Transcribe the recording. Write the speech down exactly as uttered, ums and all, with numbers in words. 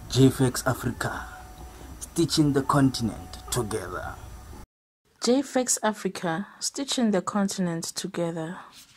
J F A C S Africa, stitching the continent together. J F A C S Africa, stitching the continent together.